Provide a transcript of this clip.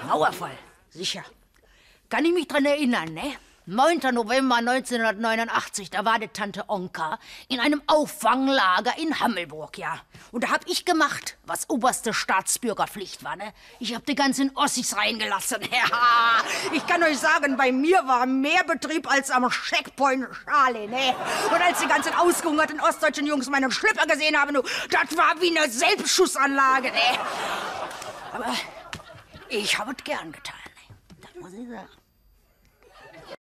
Mauerfall, sicher. Kann ich mich dran erinnern, ne? 9. November 1989, da war die Tante Onka in einem Auffanglager in Hammelburg, ja. Und da hab ich gemacht, was oberste Staatsbürgerpflicht war, ne? Ich hab die ganzen Ossis reingelassen, ja. Ich kann euch sagen, bei mir war mehr Betrieb als am Checkpoint Charlie, ne? Und als die ganzen ausgehungerten ostdeutschen Jungs meinen Schlüpper gesehen haben, das war wie eine Selbstschussanlage, ne? Aber ich hab es gern getan, ne? Das muss ich sagen.